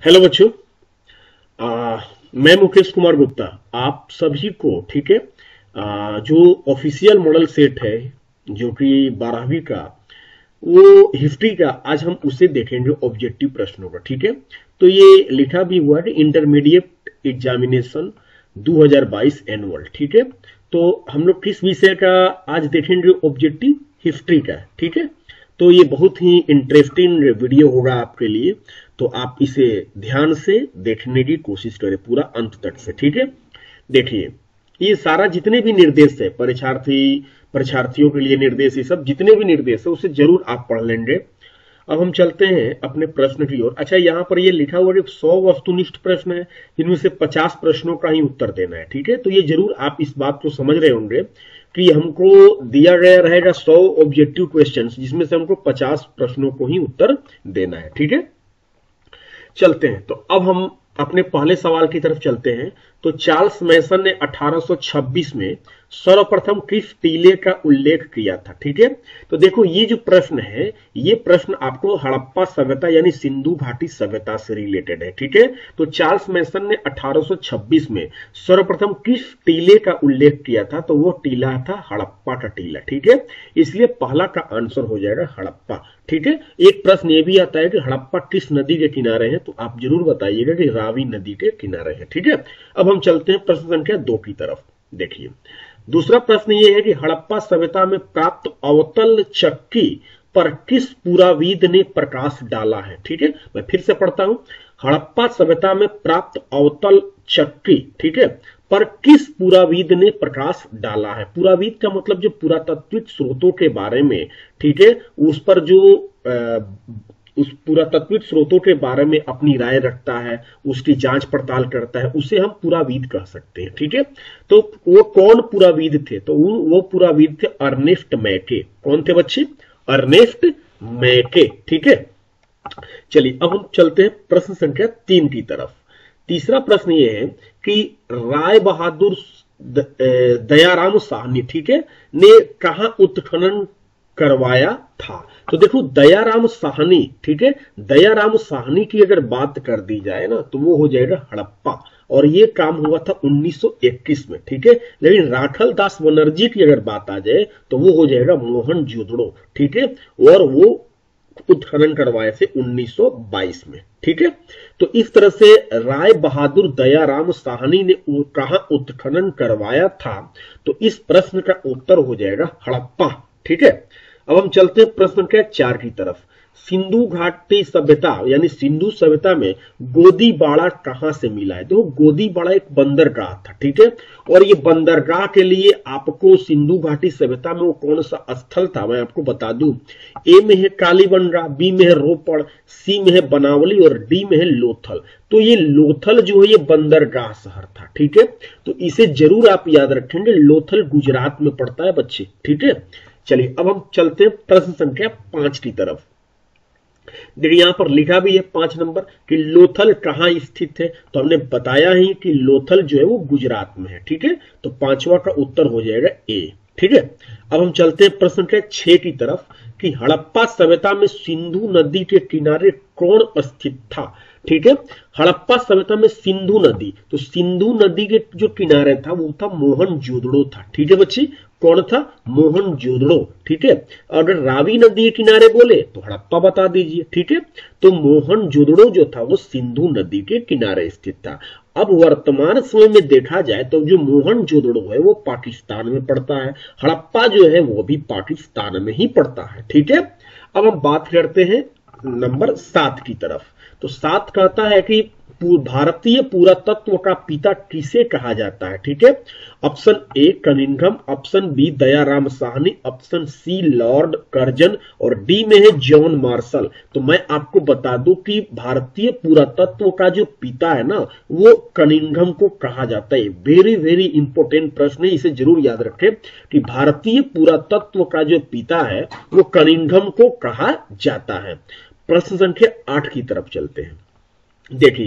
Hello बच्चों। मैं मुकेश कुमार गुप्ता आप सभी को, ठीक है, जो ऑफिशियल मॉडल सेट है जो कि 12वीं का, वो हिस्ट्री का, आज हम उसे देखेंगे ऑब्जेक्टिव प्रश्नों का। ठीक है, तो ये लिखा भी हुआ है इंटरमीडिएट एग्जामिनेशन 2022 एनुअल। ठीक है, तो हम लोग किस विषय का आज देखेंगे? ऑब्जेक्टिव हिस्ट्री का। ठीक है, तो ये बहुत ही इंटरेस्टिंग वीडियो होगा आपके लिए, तो आप इसे ध्यान से देखने की कोशिश करें पूरा अंत तक से। ठीक है, देखिए ये सारा जितने भी निर्देश है, परीक्षार्थियों के लिए निर्देश, ये सब जितने भी निर्देश है उसे जरूर आप पढ़ लेंगे। अब हम चलते हैं अपने प्रश्न की ओर। अच्छा, यहाँ पर ये लिखा हुआ है 100 वस्तुनिष्ठ प्रश्न है, जिनमें से 50 प्रश्नों का ही उत्तर देना है। ठीक है, तो ये जरूर आप इस बात को समझ रहे होंगे कि हमको दिया गया रहेगा 100 ऑब्जेक्टिव क्वेश्चंस, जिसमें से हमको 50 प्रश्नों को ही उत्तर देना है। ठीक है, चलते हैं। तो अब हम अपने पहले सवाल की तरफ चलते हैं। तो चार्ल्स मैसन ने 1826 में सर्वप्रथम किस टीले का उल्लेख किया था? ठीक है, तो देखो ये जो प्रश्न है, ये प्रश्न आपको हड़प्पा सभ्यता यानी सिंधु घाटी सभ्यता से रिलेटेड है। ठीक है, तो चार्ल्स मैसन ने 1826 में सर्वप्रथम किस टीले का उल्लेख किया था? तो वो टीला था हड़प्पा का टीला। ठीक है, इसलिए पहला का आंसर हो जाएगा हड़प्पा। ठीक है, एक प्रश्न ये भी आता है कि हड़प्पा किस नदी के किनारे है, तो आप जरूर बताइएगा कि रावी नदी के किनारे है। ठीक है, अब हम चलते हैं प्रश्न संख्या 2 की तरफ। देखिए दूसरा प्रश्न ये है कि हड़प्पा सभ्यता में प्राप्त अवतल चक्की पर किस पुराविद ने प्रकाश डाला है? ठीक है, मैं फिर से पढ़ता हूं। हड़प्पा सभ्यता में प्राप्त अवतल चक्की, ठीक है, पर किस पुराविद ने प्रकाश डाला है? पुराविद का मतलब जो पुरातात्विक स्रोतों के बारे में, ठीक है, उस पर जो उस पुरातात्विक स्रोतों के बारे में अपनी राय रखता है, उसकी जांच पड़ताल करता है, उसे हम पुराविद कह सकते हैं। ठीक है, तो वो कौन पुराविद थे? तो वो पुराविद थे अर्नेस्ट मैके। कौन थे बच्चे? अर्नेस्ट मैके। ठीक है, चलिए अब हम चलते हैं प्रश्न संख्या 3 की तरफ। तीसरा प्रश्न ये है कि राय बहादुर दयाराम साहनी, ठीक है, ने कहां उत्खनन करवाया था? तो देखो दयाराम साहनी, ठीक है, दयाराम साहनी की अगर बात कर दी जाए ना, तो वो हो जाएगा हड़प्पा, और ये काम हुआ था 1921 में। ठीक है, लेकिन राखल दास बनर्जी की अगर बात आ जाए तो वो हो जाएगा मोहनजोदड़ो। ठीक है, और वो उत्खनन करवाए थे 1922 में। ठीक है, तो इस तरह से राय बहादुर दयाराम साहनी ने कहां उत्खनन करवाया था? तो इस प्रश्न का उत्तर हो जाएगा हड़प्पा। ठीक है, अब हम चलते हैं प्रश्न संख्या 4 की तरफ। सिंधु घाटी सभ्यता यानी सिंधु सभ्यता में गोदीबाड़ा कहां से मिला है? देखो गोदीबाड़ा एक बंदरगाह था। ठीक है, और ये बंदरगाह के लिए आपको सिंधु घाटी सभ्यता में वो कौन सा स्थल था मैं आपको बता दूं। ए में है कालीबंगा, बी में है रोपड़, सी में है बनावली और डी में है लोथल। तो ये लोथल जो है ये बंदरगाह शहर था। ठीक है, तो इसे जरूर आप याद रखेंगे, लोथल गुजरात में पड़ता है बच्चे। ठीक है, चलिए अब हम चलते हैं प्रश्न संख्या 5 की तरफ। देखिए यहां पर लिखा भी है 5 नंबर कि लोथल कहां स्थित है, तो हमने बताया ही कि लोथल जो है वो गुजरात में है। ठीक है, तो पांचवा का उत्तर हो जाएगा ए। ठीक है, अब हम चलते हैं प्रश्न के 6 की तरफ कि हड़प्पा सभ्यता में सिंधु नदी के किनारे कौन स्थित था? ठीक है, हड़प्पा सभ्यता में सिंधु नदी, तो सिंधु नदी के जो किनारे था वो था मोहनजोदड़ो था। ठीक है बच्चे, कौन था? मोहनजोदड़ो। ठीक है, अगर रावी नदी के किनारे बोले तो हड़प्पा बता दीजिए। ठीक है, तो मोहनजोदड़ो जो था वो सिंधु नदी के किनारे स्थित था। अब वर्तमान समय में देखा जाए तो जो मोहनजोदड़ो है वो पाकिस्तान में पड़ता है, हड़प्पा जो है वो भी पाकिस्तान में ही पड़ता है। ठीक है, अब हम बात करते हैं नंबर 7 की तरफ। तो 7 कहता है कि भारतीय पुरातत्व का पिता किसे कहा जाता है? ठीक है, option A Cunningham, option B Dayaram Sahni, option C lord Curzon और डी में है जॉन मार्शल। तो मैं आपको बता दूं कि भारतीय पुरातत्व का जो पिता है ना वो कनिंघम को कहा जाता है। वेरी वेरी इंपॉर्टेंट प्रश्न है, इसे जरूर याद रखें कि भारतीय पुरातत्व का जो पिता है वो कनिंघम को कहा जाता है। प्रश्न संख्या 8 की तरफ चलते हैं। देखिए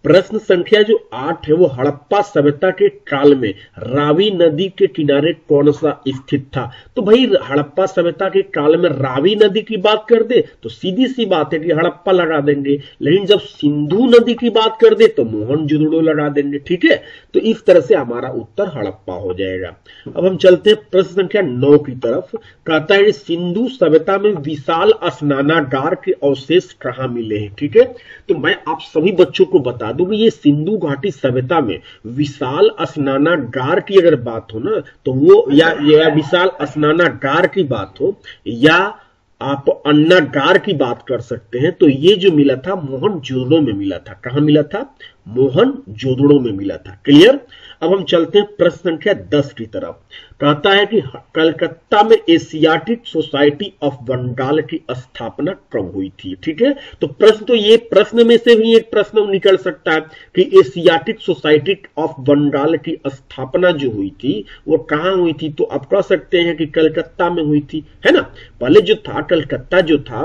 प्रश्न संख्या जो 8 है वो हड़प्पा सभ्यता के काल में रावी नदी के किनारे कौन सा स्थित था। तो भाई हड़प्पा सभ्यता के काल में रावी नदी की बात कर दे तो सीधी सी बात है कि हड़प्पा लगा देंगे, लेकिन जब सिंधु नदी की बात कर दे तो मोहनजोदड़ो लगा देंगे। ठीक है, तो इस तरह से हमारा उत्तर हड़प्पा हो जाएगा। अब हम चलते हैं प्रश्न संख्या 9 की तरफ। कहता है सिंधु सभ्यता में विशाल स्नानागार के अवशेष कहां मिले हैं। ठीक है, तो मैं आप सभी बच्चों को बता दूं कि ये सिंधु घाटी सभ्यता में विशाल स्नानागार की अगर बात हो ना तो वो या विशाल स्नानागार की बात हो या आप अन्नागार की बात कर सकते हैं, तो ये जो मिला था मोहनजोदड़ो में मिला था। कहां मिला था? मोहनजोदड़ो में मिला था। क्लियर। अब हम चलते हैं प्रश्न संख्या 10 की तरफ। कहता है कि कलकत्ता में एशियाटिक सोसाइटी ऑफ बंगाल की स्थापना कब हुई थी। ठीक है, तो प्रश्न तो ये प्रश्न में से भी एक प्रश्न निकल सकता है कि एशियाटिक सोसाइटी ऑफ बंगाल की स्थापना जो हुई थी वो कहां हुई थी। तो आप कह सकते हैं कि कलकत्ता में हुई थी, है ना। पहले जो था कलकत्ता जो था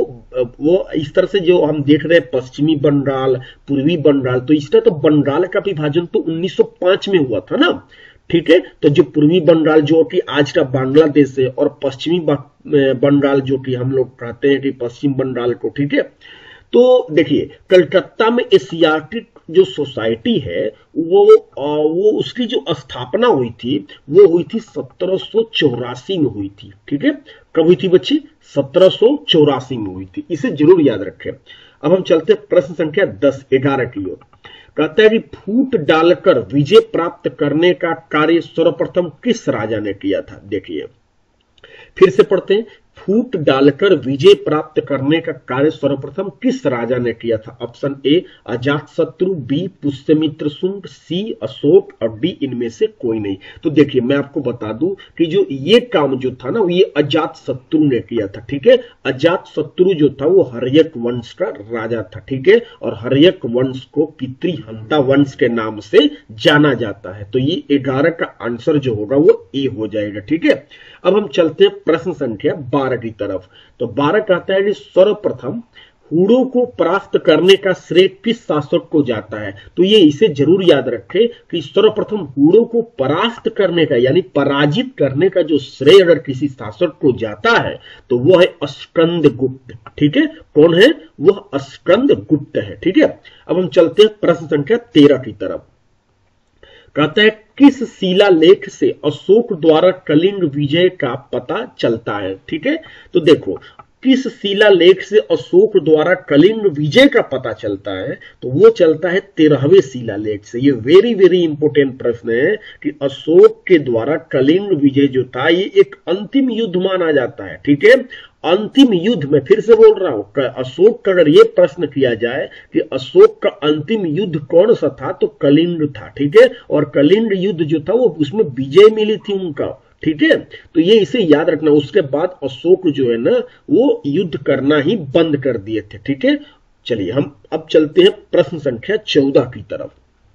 वो इस तरह से जो हम देख रहे हैं पश्चिमी बंगाल, पूर्वी बंगाल, तो इसका तो बंगाल का विभाजन तो 1905 में हुआ था ना। ठीक है, तो जो पूर्वी बंगाल जो कि आज का बांग्लादेश है और पश्चिमी बंगाल जो कि हम लोग कहते हैं कि पश्चिम बंगाल को। ठीक है, तो देखिए कलकत्ता में एशियाटिक जो सोसाइटी है वो उसकी जो स्थापना हुई थी वो हुई थी 1784 में हुई थी। ठीक है, कब हुई थी बच्चे? 1784 में हुई थी, इसे जरूर याद रखें। अब हम चलते हैं प्रश्न संख्या 11 की ओर। कहता है कि फूट डालकर विजय प्राप्त करने का कार्य सर्वप्रथम किस राजा ने किया था। देखिए फिर से पढ़ते हैं। फूट डालकर विजय प्राप्त करने का कार्य सर्वप्रथम किस राजा ने किया था। Option A Ajatashatru, B Pushyamitra Shunga, C Ashoka और डी इनमें से कोई नहीं। तो देखिए मैं आपको बता दूं कि जो ये काम जो था ना ये अजातशत्रु ने किया था। ठीक है, अजातशत्रु जो था वो हर्यक वंश का राजा था। ठीक है, और हर्यक वंश को पितृहंता वंश के नाम से जाना जाता है। तो ये 11 का आंसर जो होगा वो ए हो जाएगा। ठीक है, अब हम चलते हैं प्रश्न संख्या 12 की तरफ। तो 12 कहता है कि सर्वप्रथम हुड़ों को परास्त करने का श्रेय किस शासक को जाता है। तो ये इसे जरूर याद रखें कि सर्वप्रथम हुड़ों को परास्त करने का यानी पराजित करने का जो श्रेय अगर किसी शासक को जाता है तो वो है स्कंदगुप्त। ठीक है, कौन है? वह स्कंदगुप्त है। ठीक है, अब हम चलते हैं प्रश्न संख्या 13 की तरफ। कहता है किस शिलालेख से अशोक द्वारा कलिंग विजय का पता चलता है। ठीक है, तो देखो किस शिलालेख से अशोक द्वारा कलिंग विजय का पता चलता है तो वो चलता है 13वें शिलालेख से। ये वेरी वेरी इंपोर्टेंट प्रश्न है कि अशोक के द्वारा कलिंग विजय जो था ये एक अंतिम युद्ध माना जाता है। ठीक है, अंतिम युद्ध में फिर से बोल रहा हूं अशोक का अगर ये प्रश्न किया जाए कि अशोक का अंतिम युद्ध कौन सा था तो कलिंग था। ठीक है, और कलिंग युद्ध जो था वो उसमें विजय मिली थी उनका। ठीक है, तो ये इसे याद रखना। उसके बाद अशोक जो है ना वो युद्ध करना ही बंद कर दिए थे। ठीक है, चलिए हम अब चलते हैं प्रश्न संख्या 14 की तरफ।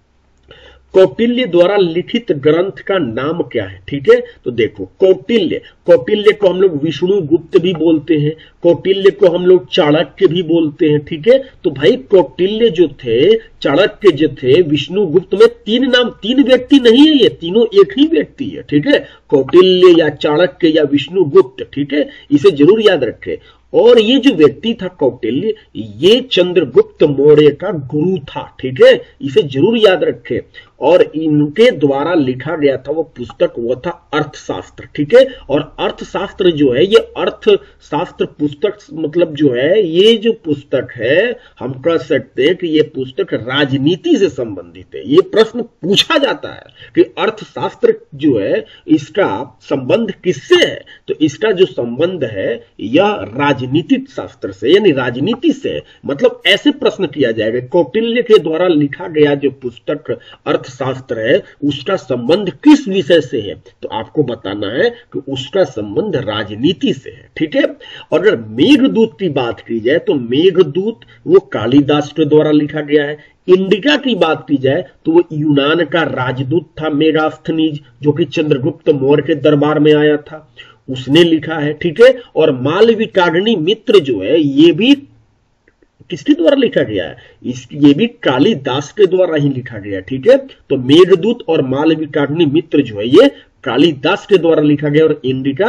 कौटिल्य द्वारा लिखित ग्रंथ का नाम क्या है। ठीक है, तो देखो कौटिल्य को हम लोग विष्णु गुप्त भी बोलते हैं, कौटिल्य को हम लोग चाणक्य भी बोलते हैं। ठीक है, तो भाई कौटिल्य जो थे, चाणक्य जो थे, विष्णु गुप्त में 3 नाम, 3 व्यक्ति नहीं है, ये तीनों एक ही व्यक्ति है। ठीक है, कौटिल्य या चाणक्य या विष्णु गुप्त। ठीक है, इसे जरूर याद रखें। और ये जो व्यक्ति था कौटिल्य ये चंद्रगुप्त मौर्य का गुरु था। ठीक है, इसे जरूर याद रखें। और इनके द्वारा लिखा गया था वो पुस्तक वो था अर्थशास्त्र। ठीक है, और अर्थशास्त्र जो है ये अर्थशास्त्र पुस्तक मतलब जो है ये जो पुस्तक है हम कह सकते हैं कि ये पुस्तक राजनीति से संबंधित है। ये प्रश्न पूछा जाता है कि अर्थशास्त्र जो है इसका संबंध किससे है। तो इसका जो संबंध है यह राजनीतिक शास्त्र से यानी राजनीति से, मतलब ऐसे प्रश्न किया जाएगा कौटिल्य के द्वारा लिखा गया जो पुस्तक अर्थशास्त्र है उसका संबंध किस विषय से है। तो आपको बताना है कि उसका संबंध राजनीति से है। ठीक है, और अगर मेघदूत की बात की जाए तो मेघदूत वो कालिदास के द्वारा लिखा गया है। इंडिका की बात की जाए तो वो यूनान का राजदूत था मेगास्थनीज जो कि चंद्रगुप्त मौर्य के दरबार में आया था, उसने लिखा है। ठीक है, और मालविकाग्नि मित्र जो है ये भी किसके द्वारा लिखा गया है? ये भी कालिदास के द्वारा ही लिखा गया है, ठीक है। तो मेघदूत और मालविकाग्नि मित्र जो है ये कालिदास के द्वारा लिखा गया, और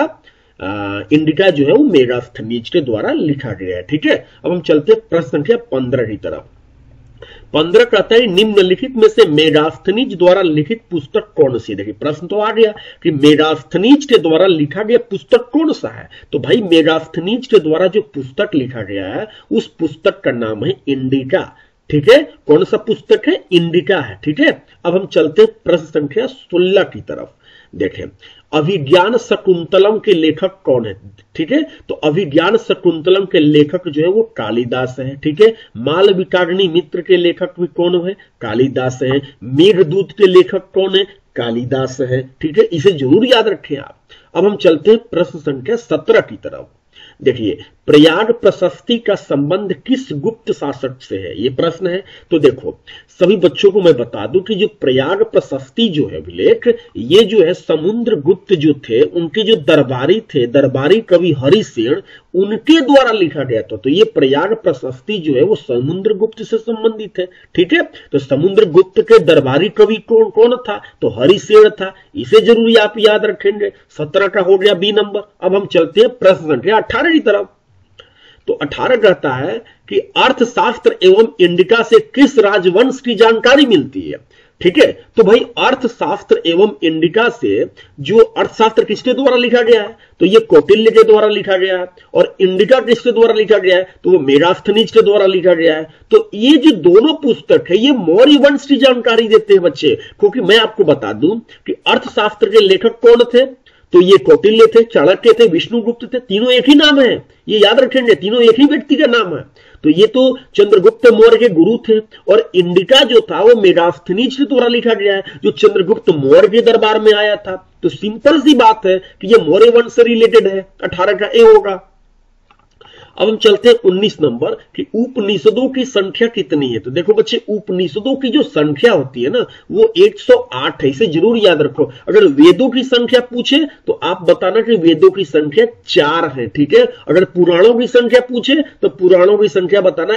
इंडिका जो है वो मेगास्थनीज के द्वारा लिखा गया है, ठीक है। अब हम चलते हैं प्रश्न संख्या 15 की तरफ। 15 कहता है निम्नलिखित में से मेगास्थनीज द्वारा लिखित पुस्तक कौन सी? देखिए प्रश्न तो आ गया कि मेगास्थनीज के द्वारा लिखा गया पुस्तक कौन सा है। तो भाई मेगास्थनीज के द्वारा जो पुस्तक लिखा गया है उस पुस्तक का नाम है इंडिका, ठीक है। कौन सा पुस्तक है? इंडिका है, ठीक है। अब हम चलते हैं प्रश्न संख्या 16 की तरफ। देखें अभिज्ञान शकुंतलम के लेखक कौन है? ठीक है, तो अभिज्ञान शकुंतलम के लेखक जो है वो कालिदास है, ठीक है। मालविकाग्नि मित्र के लेखक भी कौन है? कालिदास है। मेघदूत के लेखक कौन है? कालिदास है, ठीक है। इसे जरूर याद रखें आप। अब हम चलते हैं प्रश्न संख्या 17 की तरफ। देखिए प्रयाग प्रशस्ति का संबंध किस गुप्त शासक से है? ये प्रश्न है। तो देखो सभी बच्चों को मैं बता दूं कि जो प्रयाग प्रशस्ति जो है अभिलेख, ये जो है समुद्रगुप्त जो थे उनके जो दरबारी थे, दरबारी कवि हरिसेन, उनके द्वारा लिखा गया था। तो ये प्रयाग प्रशस्ति जो है वो समुद्रगुप्त से संबंधित है, ठीक है। तो समुद्रगुप्त के दरबारी कवि कौन कौन था? तो हरिसेन था। इसे जरूर आप याद रखेंगे। 17 का हो गया बी नंबर। अब हम चलते हैं प्रश्न संख्या 18 की तरफ। तो 18 कहता है कि अर्थशास्त्र एवं इंडिका से किस राजवंश की जानकारी मिलती है? ठीक है, तो भाई अर्थशास्त्र एवं इंडिका से, जो अर्थशास्त्र किसके द्वारा लिखा गया है? तो ये कौटिल्य के द्वारा लिखा गया है। और इंडिका किसके द्वारा लिखा गया है? तो वो मेगास्थनीज के द्वारा लिखा गया है। तो ये जो दोनों पुस्तक है ये मौर्य वंश की जानकारी देते हैं बच्चे। क्योंकि मैं आपको बता दूं कि अर्थशास्त्र के लेखक कौन थे? तो ये कौटिल्य थे, चाणक्य थे, विष्णुगुप्त थे। तीनों एक ही नाम है, ये याद रखेंगे, तीनों एक ही व्यक्ति का नाम है। तो ये तो चंद्रगुप्त मौर्य के गुरु थे। और इंडिका जो था वो मेगास्थनीज के द्वारा लिखा गया है, जो चंद्रगुप्त मौर्य के दरबार में आया था। तो सिंपल सी बात है कि ये मौर्य वंश से रिलेटेड है। 18 का ए होगा। अब हम चलते हैं 19 नंबर कि उपनिषदों की संख्या कितनी है। तो देखो बच्चे उपनिषदों की जो संख्या होती है ना वो 108 है। इसे जरूर याद रखो। अगर वेदों की संख्या पूछे तो आप बताना कि वेदों की संख्या 4 है, ठीक है। अगर पुराणों की संख्या पूछे तो पुराणों की संख्या बताना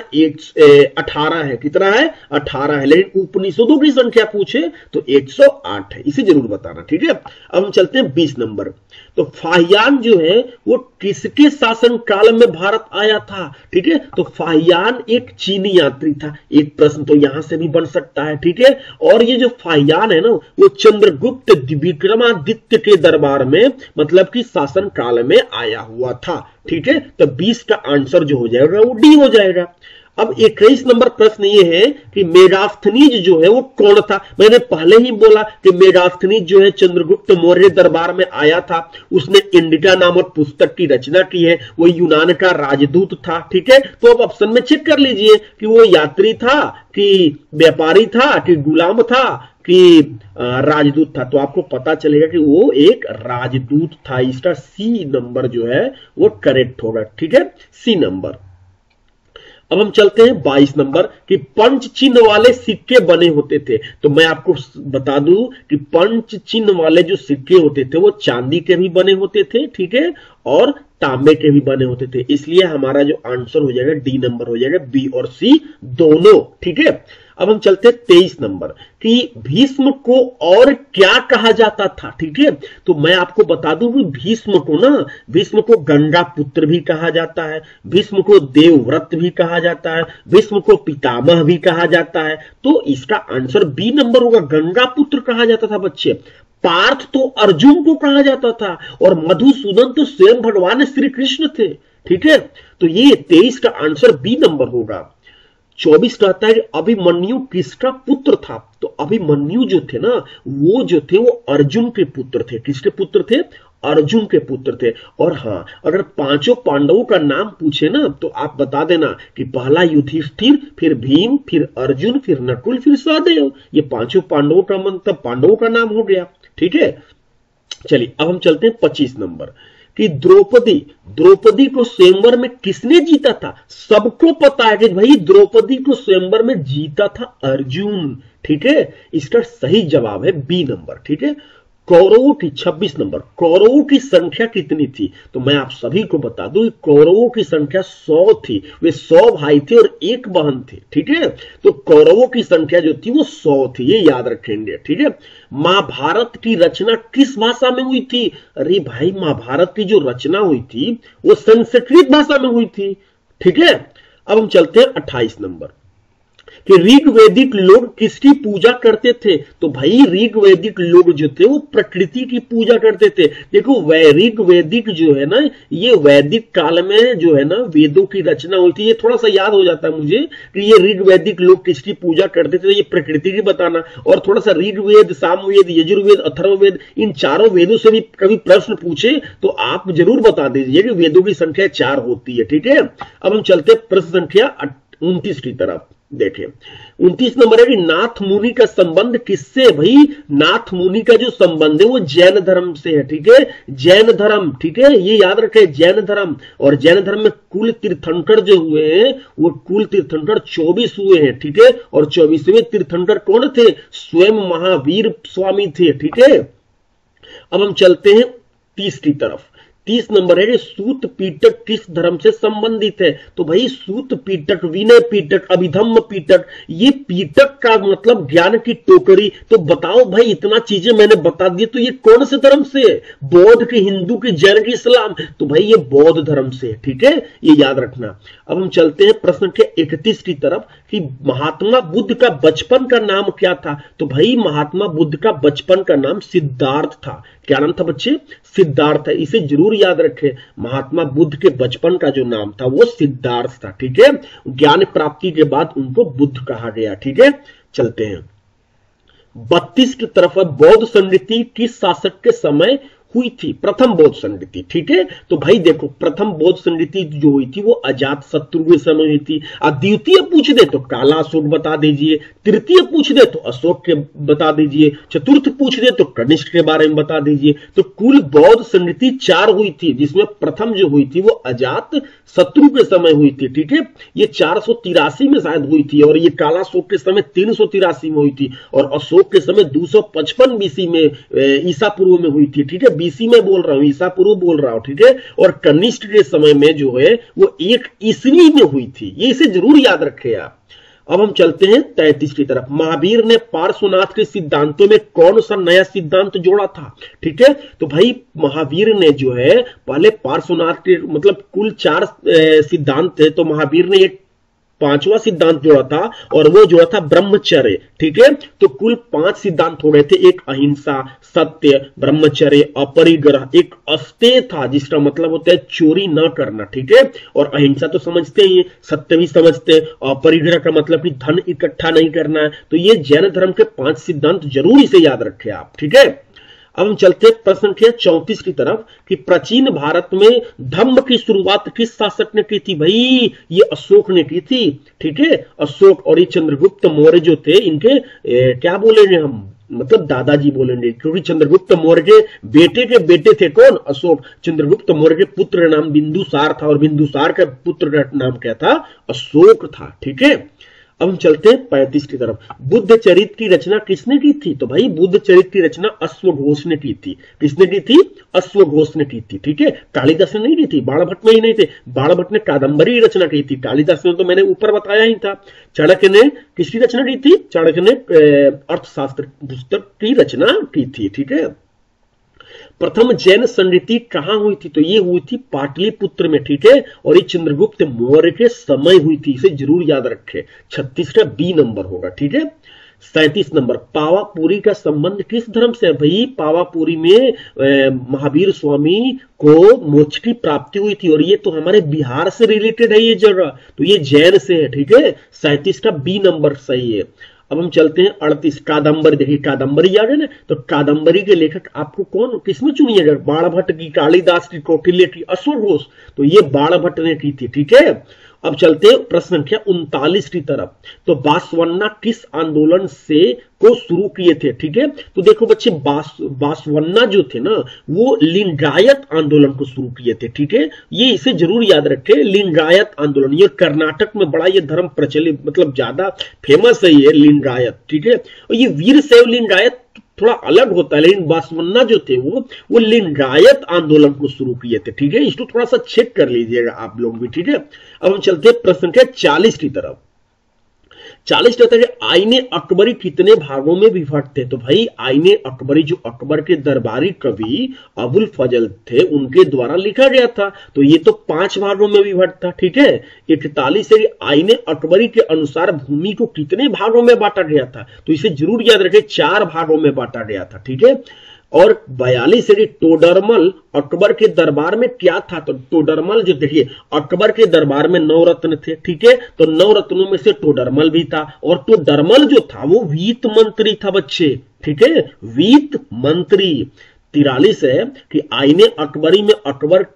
18 है। कितना है? 18 है। लेकिन उपनिषदों की संख्या पूछे तो 108 है। इसे जरूर बताना, ठीक है। अब हम चलते हैं 20 नंबर। तो फाहियान जो है वो किसके शासन काल में भारत आया था? ठीक है, तो फाहियान एक चीनी यात्री था। एक प्रश्न तो यहां से भी बन सकता है, ठीक है। और ये जो फाहियान है ना वो चंद्रगुप्त विक्रमादित्य के दरबार में मतलब कि शासन काल में आया हुआ था, ठीक है। तो 20 का आंसर जो हो जाएगा वो डी हो जाएगा। अब 21 नंबर प्रश्न ये है कि मेगास्थनीज जो है वो कौन था? मैंने पहले ही बोला कि मेगास्थनीज जो है चंद्रगुप्त मौर्य दरबार में आया था। उसने इंडिका नामक पुस्तक की रचना की है। वो यूनान का राजदूत था, ठीक है। तो अब ऑप्शन में चेक कर लीजिए कि वो यात्री था कि व्यापारी था कि गुलाम था कि राजदूत था। तो आपको पता चलेगा कि वो एक राजदूत था। इसका सी नंबर जो है वो करेक्ट होगा, ठीक है, सी नंबर। अब हम चलते हैं 22 नंबर कि पंच चिन्ह वाले सिक्के बने होते थे। तो मैं आपको बता दूं कि पंच चिन्ह वाले जो सिक्के होते थे वो चांदी के भी बने होते थे, ठीक है, और तांबे के भी बने होते थे। इसलिए हमारा जो आंसर हो जाएगा डी नंबर हो जाएगा, बी और सी दोनों, ठीक है। अब हम चलते हैं 23 नंबर कि भीष्म को और क्या कहा जाता था, ठीक है। तो मैं आपको बता दूं कि भीष्म को गंगा पुत्र भी कहा जाता है, भीष्म को देवव्रत भी कहा जाता है, भीष्म को पितामह भी कहा जाता है। तो इसका आंसर बी नंबर होगा, गंगा पुत्र कहा जाता था बच्चे। पार्थ तो अर्जुन को कहा जाता था और मधुसूदन तो स्वयं भगवान श्री कृष्ण थे, ठीक है। तो ये 23 का आंसर बी नंबर होगा। 24 कहता है कि अभिमन्यु किसका पुत्र था? तो अभिमन्यु जो थे ना वो जो थे वो अर्जुन के पुत्र थे। किसके पुत्र थे? अर्जुन के पुत्र थे। और हाँ, अगर पांचों पांडवों का नाम पूछे ना तो आप बता देना कि पहला युधिष्ठिर, फिर भीम, फिर अर्जुन, फिर नकुल, फिर सहदेव। ये पांचों पांडवों का मतलब पांडवों का नाम हो गया, ठीक है। चलिए अब हम चलते हैं 25 नंबर कि द्रौपदी को स्वयंवर में किसने जीता था? सबको पता है कि भाई द्रौपदी को स्वयंवर में जीता था अर्जुन, ठीक है। इसका सही जवाब है बी नंबर, ठीक है। कौरवों की 26 नंबर, कौरवों की संख्या कितनी थी? तो मैं आप सभी को बता दूं कौरवों की संख्या 100 थी। वे 100 भाई थे और एक बहन थी, ठीक है। तो कौरवों की संख्या जो थी वो 100 थी, ये याद रखेंगे, ठीक है। महाभारत की रचना किस भाषा में हुई थी? अरे भाई, महाभारत की जो रचना हुई थी वो संस्कृत भाषा में हुई थी, ठीक है। अब हम चलते हैं 28 नंबर कि ऋग्वैदिक लोग किसकी पूजा करते थे? तो भाई ऋग्वैदिक लोग जो थे वो प्रकृति की पूजा करते थे। देखो ऋग्वैदिक जो है ना, ये वैदिक काल में जो है ना वेदों की रचना हुई थी। ये थोड़ा सा याद हो जाता है मुझे कि ये ऋग्वैदिक लोग किसकी पूजा करते थे, ये प्रकृति की बताना। और थोड़ा सा ऋग्वेद, सामवेद, यजुर्वेद, अथर्ववेद, इन चारों वेदों से भी कभी प्रश्न पूछे तो आप जरूर बता दीजिए कि वेदों की संख्या 4 होती है, ठीक है। अब हम चलते हैं प्रश्न संख्या 29 की तरफ। देखें 29 नंबर है कि नाथ मुनि का संबंध किससे है? भाई नाथ मुनि का जो संबंध है वो जैन धर्म से है, ठीक है। जैन धर्म, ठीक है, ये याद रखें, जैन धर्म। और जैन धर्म में कुल तीर्थंकर जो हुए हैं वो कुल तीर्थंकर 24 हुए हैं, ठीक है। और 24वें तीर्थंकर कौन थे? स्वयं महावीर स्वामी थे, ठीक है। अब हम चलते हैं 30 की तरफ। 30 नंबर है कि सूत पीटक किस धर्म से संबंधित है? तो भाई सूत पीटक, विनय पीटक, अभिधम्म पीटक, ये पीटक का मतलब ज्ञान की टोकरी। तो बताओ भाई, इतना चीजें मैंने बता दी, तो ये कौन से धर्म से है? बौद्ध की, हिंदू की, जैन की, इस्लाम? तो भाई ये बौद्ध धर्म से है, ठीक है, ये याद रखना। अब हम चलते हैं प्रश्न के 31 की तरफ कि महात्मा बुद्ध का बचपन का नाम क्या था? तो भाई महात्मा बुद्ध का बचपन का नाम सिद्धार्थ था। क्या नाम था बच्चे? सिद्धार्थ है। इसे जरूर याद रखें, महात्मा बुद्ध के बचपन का जो नाम था वो सिद्धार्थ था, ठीक है। ज्ञान प्राप्ति के बाद उनको बुद्ध कहा गया, ठीक है। चलते हैं 32 की तरफ। बौद्ध संस्कृति किस शासक के समय हुई थी? प्रथम बौद्ध संस्कृति, ठीक है। तो भाई देखो, प्रथम बौद्ध संस्कृति जो हुई थी वो अजात शत्रु के समय हुई थी। द्वितीय पूछ दे तो काला अशोक बता दीजिए, तृतीय पूछ दे तो अशोक के बता दीजिए, चतुर्थ पूछ दे तो कनिष्क के बारे में बता दीजिए। तो कुल बौद्ध संस्कृति 4 हुई थी, जिसमें प्रथम जो हुई थी वो अजात शत्रु के समय हुई थी, ठीक है। ये 483 में शायद हुई थी, और ये काला अशोक के समय 383 में हुई थी, और अशोक के समय 255 बीसी में, ईसा पूर्व में हुई थी, ठीक है। बीसी में बोल रहा हूं, ईसा पूर्व बोल रहा हूं, ठीक है। और कनिष्क के समय में जो है वो 1 ईस्वी में हुई थी, ये इसे जरूर याद रखें आप। अब हम चलते हैं 33 की तरफ। महावीर ने पार्श्वनाथ के सिद्धांतों में कौन सा नया सिद्धांत जोड़ा था? ठीक है, तो भाई महावीर ने जो है पहले पार्श्वनाथ के मतलब कुल 4 सिद्धांत थे, तो महावीर ने एक 5वां सिद्धांत जोड़ा था, और वो जोड़ा था ब्रह्मचर्य, ठीक है। तो कुल 5 सिद्धांत हो गए थे। एक अहिंसा, सत्य, ब्रह्मचर्य, अपरिग्रह, एक अस्तेय था जिसका मतलब होता है चोरी न करना, ठीक है। और अहिंसा तो समझते ही हैं, सत्य भी समझते हैं, अपरिग्रह का मतलब कि धन इकट्ठा नहीं करना है। तो ये जैन धर्म के 5 सिद्धांत जरूर इसे याद रखें आप, ठीक है। अब हम चलते हैं प्रश्न संख्या 34 की तरफ कि प्राचीन भारत में धम्म की शुरुआत किस शासक ने की थी? भाई ये अशोक ने की थी, ठीक है। अशोक और ये चंद्रगुप्त मौर्य जो थे, इनके क्या बोलेंगे हम, मतलब दादाजी बोलेंगे, क्योंकि चंद्रगुप्त मौर्य के बेटे थे कौन? अशोक। चंद्रगुप्त मौर्य के पुत्र का नाम बिंदुसार था, और बिंदुसार का पुत्र का नाम क्या था? अशोक था, ठीक है। अब हम चलते हैं 35 की तरफ। बुद्ध चरित्र की रचना किसने की थी? तो भाई बुद्ध चरित्र की रचना अश्वघोष ने की थी। किसने की थी? अश्वघोष ने की थी, ठीक है। कालिदास ने नहीं की थी, बाणभट्ट में ही नहीं थे। बाणभट्ट ने कादंबरी की रचना की थी, कालिदास ने तो मैंने ऊपर बताया ही था। चाणक्य ने किसकी रचना की थी? चाणक्य ने अर्थशास्त्र पुस्तक की रचना की थी, ठीक है। प्रथम जैन संस्कृति कहां हुई थी? तो ये हुई थी पाटलिपुत्र में, ठीक है। और ये चंद्रगुप्त मौर्य के समय हुई थी, इसे जरूर याद रखें। 36 का बी नंबर होगा, ठीक है। 37 नंबर, पावापुरी का संबंध किस धर्म से है? भाई पावापुरी में महावीर स्वामी को मोक्ष की प्राप्ति हुई थी, और ये तो हमारे बिहार से रिलेटेड है ये जगह, तो ये जैन से है, ठीक है। 37 का बी नंबर सही है। अब हम चलते हैं 38। कादंबरी, देखिए कादंबरी याद है ना, तो कादंबरी के लेखक आपको कौन किसमें चुनिएगा? बाणभट्ट की, कालिदास की, कौटिल्य की, अश्वघोष? तो ये बाणभट्ट ने की थी, ठीक है। अब चलते हैं प्रश्न संख्या 39 की तरफ। तो बासवन्ना किस आंदोलन से को शुरू किए थे? ठीक है, तो देखो बच्चे बासवन्ना जो थे ना वो लिंगायत आंदोलन को शुरू किए थे, ठीक है। ये इसे जरूर याद रखें, लिंगायत आंदोलन। ये कर्नाटक में बड़ा ये धर्म प्रचलित मतलब ज्यादा फेमस है ये लिंगायत, ठीक है। और ये वीरशैव लिंगायत थोड़ा अलग होता है, लेकिन बासवन्ना जो थे वो लिंगायत आंदोलन को शुरू किए थे। ठीक है, इसको थोड़ा सा चेक कर लीजिएगा आप लोग भी। ठीक है, अब हम चलते हैं प्रश्न के 40 की तरफ। 40 कहता है आईने अकबरी कितने भागों में विभक्त थे। तो भाई आईने अकबरी जो अकबर के दरबारी कवि अबुल फजल थे उनके द्वारा लिखा गया था, तो ये तो 5 भागों में विभक्त था। ठीक है, 41 है आईने अकबरी के अनुसार भूमि को कितने भागों में बांटा गया था। तो इसे जरूर याद रखें, 4 भागों में बांटा गया था। ठीक है, और 42 है टोडरमल अकबर के दरबार में क्या था। तो टोडरमल जो देखिए अकबर के दरबार में 9 रत्न थे। ठीक है, तो 9 रत्नों में से टोडरमल भी था, और टोडरमल जो था वो वित्त मंत्री था बच्चे। ठीक है, वित्त मंत्री। 43 है कि आईने अकबरी में अकबर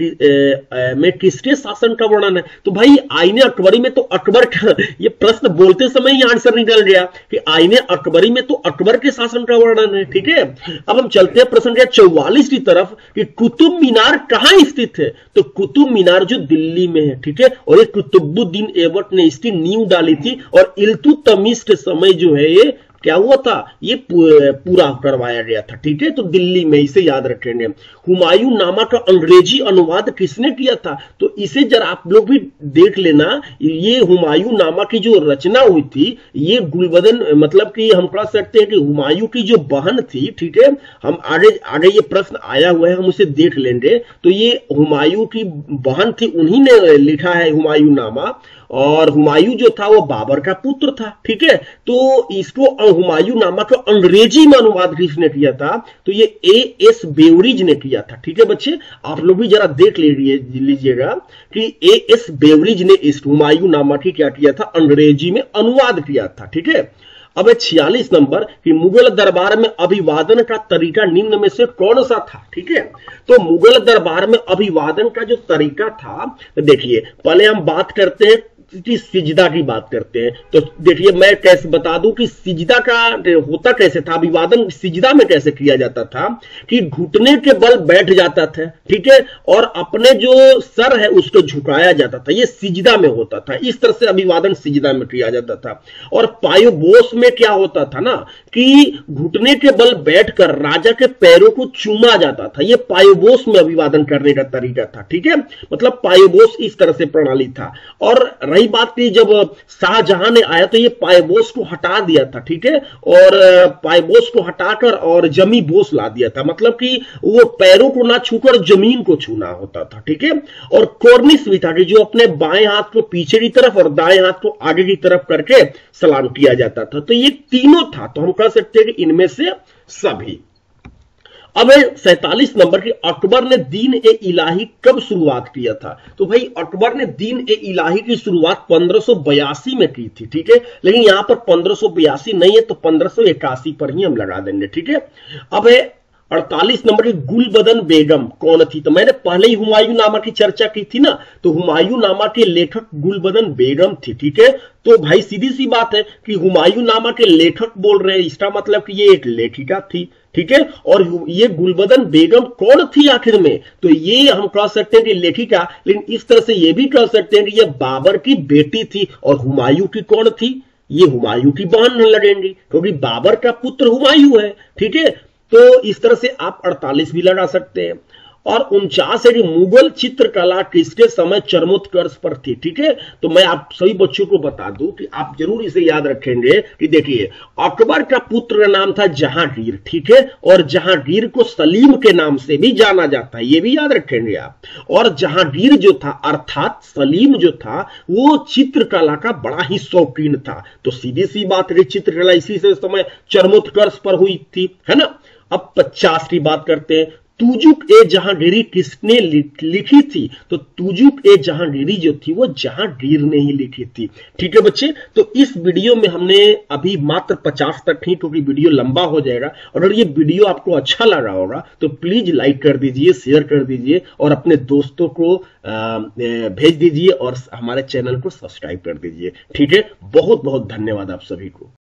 में किसके शासन का वर्णन है। तो भाई आईने अकबरी में तो अकबर का, ये प्रश्न बोलते समय ही आंसर निकल गया कि आईने अकबरी में तो अकबर के शासन का वर्णन है। ठीक है, अब हम चलते हैं प्रश्न के 44 की तरफ कि कुतुब मीनार कहां स्थित है। तो कुतुब मीनार जो दिल्ली में है। ठीक है, और ये कुतुबुद्दीन ऐबक ने इसकी नींव डाली थी, और इल्तुतमिश के समय जो है ये क्या हुआ था, ये पूरा करवाया गया था। ठीक है, तो दिल्ली में, इसे याद रखेंगे। हुमायूं नामा का अंग्रेजी अनुवाद किसने किया था। तो इसे जरा आप लोग भी देख लेना, ये हुमायूं नामा की जो रचना हुई थी ये गुलबदन, मतलब कि हम कह सकते हैं कि हुमायूं की जो बहन थी। ठीक है, हम आगे ये प्रश्न आया हुआ है, हम उसे देख लेंगे। तो ये हुमायूं की बहन थी, उन्हीं ने लिखा है हुमायूं नामा, और हुमायूं जो था वो बाबर का पुत्र था। ठीक है, तो इसको हुमायूं नामा का अंग्रेजी में अनुवाद किसने किया था। तो ये A.S. बेवरिज ने किया था। ठीक है बच्चे, आप लोग भी जरा देख लीजिएगा कि A.S. बेवरिज ने इस हुमायूं नामा की क्या किया था, अंग्रेजी में अनुवाद किया था। ठीक है, अब 46 नंबर कि मुगल दरबार में अभिवादन का तरीका निम्न में से कौन सा था। ठीक है, तो मुगल दरबार में अभिवादन का जो तरीका था, देखिए पहले हम बात करते हैं कि सिजदा की बात करते हैं। तो देखिए मैं कैसे बता दूं कि सिजदा का होता कैसे था, अभिवादन सिजदा में कैसे किया जाता था कि घुटने के बल बैठ जाता था। ठीक है, और अपने जो सर है उसको झुकाया जाता था, ये सिजदा में होता था। इस तरह से अभिवादन सिजदा में किया जाता था। और पायोबोस में क्या होता था ना कि घुटने के बल बैठकर राजा के पैरों को चूमा जाता था, ये पायोबोस में अभिवादन करने का तरीका था। ठीक है, मतलब पायोबोस इस तरह से प्रणाली था। और रही बात की जब शाहजहां ने आया तो ये पायबोस को हटा दिया था। ठीक है, और पायबोस को हटाकर और जमी बोस ला दिया था, मतलब कि वो पैरों को ना छूकर जमीन को छूना होता था। ठीक है, और कॉर्निश भी था कि जो अपने बाएं हाथ को पीछे की तरफ और दाएं हाथ को आगे की तरफ करके सलाम किया जाता था। तो ये तीनों था, तो हम कह सकते हैं कि इनमें से सभी। अब 47 नंबर की अकबर ने दीन ए इलाही कब शुरुआत किया था। तो भाई अकबर ने दीन ए इलाही की शुरुआत 1582 में की थी। ठीक है, लेकिन यहां पर 1582 नहीं है, तो 1581 पर ही हम लगा देंगे। ठीक है, अब 48 नंबर की गुलबदन बेगम कौन थी। तो मैंने पहले ही हुमायूं नामा की चर्चा की थी ना, तो हुमायूं नामा के लेखक गुलबदन बेगम थी। ठीक है, तो भाई सीधी सी बात है कि हुमायूं नामा के लेखक बोल रहे हैं, इसका मतलब कि ये एक लेखिका थी। ठीक है, और ये गुलबदन बेगम कौन थी आखिर में। तो ये हम कह सकते हैं कि लेखिका, लेकिन इस तरह से ये भी कह सकते हैं कि ये बाबर की बेटी थी। और हुमायूं की कौन थी, ये हुमायूं की बहन लगेंगी, क्योंकि बाबर का पुत्र हुमायूं है। ठीक है, तो इस तरह से आप 48 भी लगा सकते हैं। और 49 है कि मुगल चित्रकला किसके समय चरमोत्कर्ष पर थी। ठीक है, तो मैं आप सभी बच्चों को बता दूं कि आप जरूर इसे याद रखेंगे कि देखिए अकबर का पुत्र का नाम था जहांगीर। ठीक है, और जहांगीर को सलीम के नाम से भी जाना जाता है, ये भी याद रखेंगे आप। और जहांगीर जो था अर्थात सलीम जो था वो चित्रकला का बड़ा ही शौकीन था। तो सीधी सी बात है, चित्रकला इसी से समय चरमोत्कर्ष पर हुई थी, है ना। अब 50 की बात करते हैं। तुजुक ए जहांगीरी किसने लिखी थी। तो तुजुक ए जहांगीरी जो थी वो जहांगीर ने ही लिखी थी। ठीक है बच्चे, तो इस वीडियो में हमने अभी मात्र 50 तक ही, क्योंकि वीडियो लंबा हो जाएगा। और अगर ये वीडियो आपको अच्छा लगा होगा तो प्लीज लाइक कर दीजिए, शेयर कर दीजिए और अपने दोस्तों को भेज दीजिए और हमारे चैनल को सब्सक्राइब कर दीजिए। ठीक है, बहुत बहुत धन्यवाद आप सभी को।